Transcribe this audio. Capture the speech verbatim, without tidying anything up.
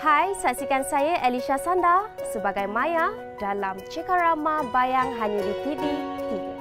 Hai, saksikan saya Elisha Sanda sebagai Maya dalam Cekarama Bayang hanya di T V tiga.